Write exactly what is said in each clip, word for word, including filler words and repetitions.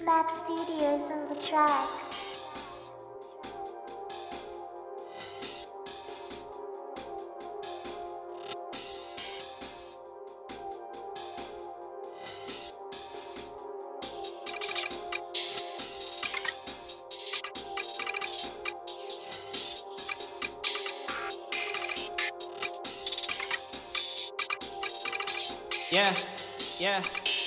MadhStudio is on the track. Yeah, yeah.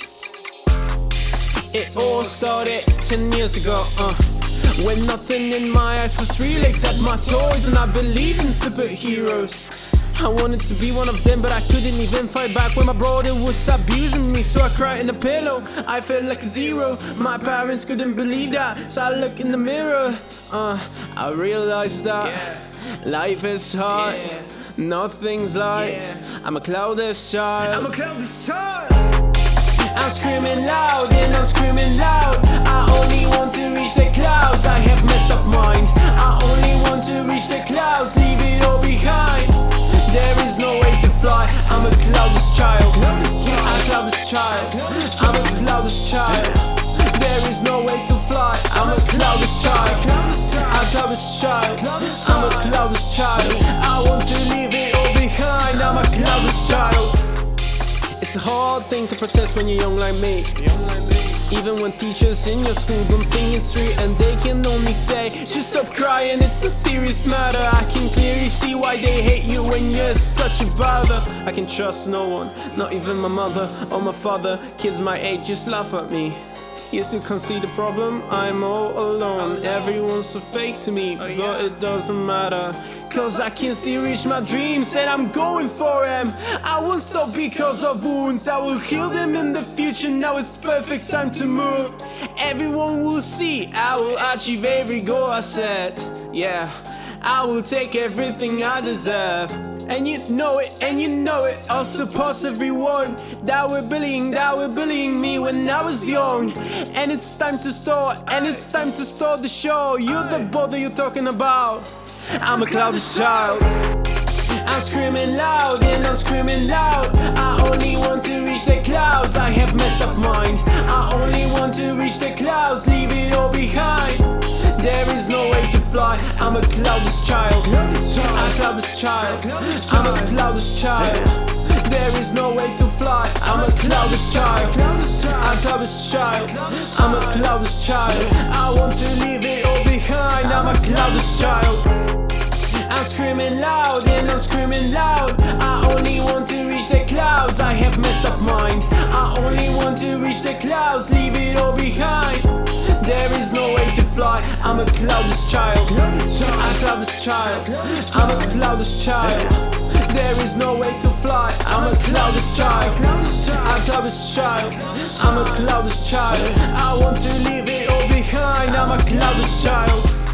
It all started ten years ago, uh when nothing in my eyes was real except my toys, and I believed in superheroes. I wanted to be one of them, but I couldn't even fight back when my brother was abusing me. So I cried in a pillow, I felt like a zero. My parents couldn't believe that, so I looked in the mirror. uh, I realized that yeah. life is hard, yeah. nothing's like yeah. I'm a cloudless child. I'm a cloudless child. I'm screaming loud and I'm screaming loud. I only want to reach the clouds. I have messed up mind. I only want to reach the clouds, leave it all behind. There is no way to fly. I'm a cloudless child. I'm a cloudless child. I'm a cloudless child. There is no way to fly. I'm a cloudless child. I'm a cloudless child. I'm a cloudless child. I want to leave it all behind. I'm a cloudless child. It's a hard thing to protest when you're young like me. Even when teachers in your school don't think it's true, and they can only say, just stop crying, it's the serious matter. I can clearly see why they hate you when you're such a bother. I can trust no one, not even my mother or my father. Kids my age just laugh at me. You still can't see the problem, I'm all alone. Everyone's so fake to me, but it doesn't matter, cause I can still reach my dreams and I'm going for them. I won't stop because of wounds, I will heal them in the future. Now it's perfect time to move. Everyone will see, I will achieve every goal I set. Yeah, I will take everything I deserve. And you know it, and you know it. I'll surpass everyone that were bullying, that were bullying me when I was young. And it's time to start, and it's time to start the show. You're the bother you're talking about. I'm a cloudless child. I'm screaming loud and I'm screaming loud. I only want to reach the clouds. I have messed up mind. I only want to reach the clouds, leave it all behind. There is no way to fly. I'm a cloudless child. I'm a cloudless child. I'm a cloudless child. There is no way to fly. I'm a cloudless child. I'm a cloudless child. I'm a cloudless child. I want to leave it all behind. I'm a cloudless child. I'm screaming loud and I'm screaming loud. I only want to reach the clouds. I have messed up mind. I only want to reach the clouds, leave it all behind. There is no way to fly. I'm a cloudless child. I'm a cloudless child. I'm a cloudless child. There is no way to fly. I'm a cloudless child. I'm a cloudless child. I'm a cloudless child. I want to leave it all behind. I'm a cloudless child.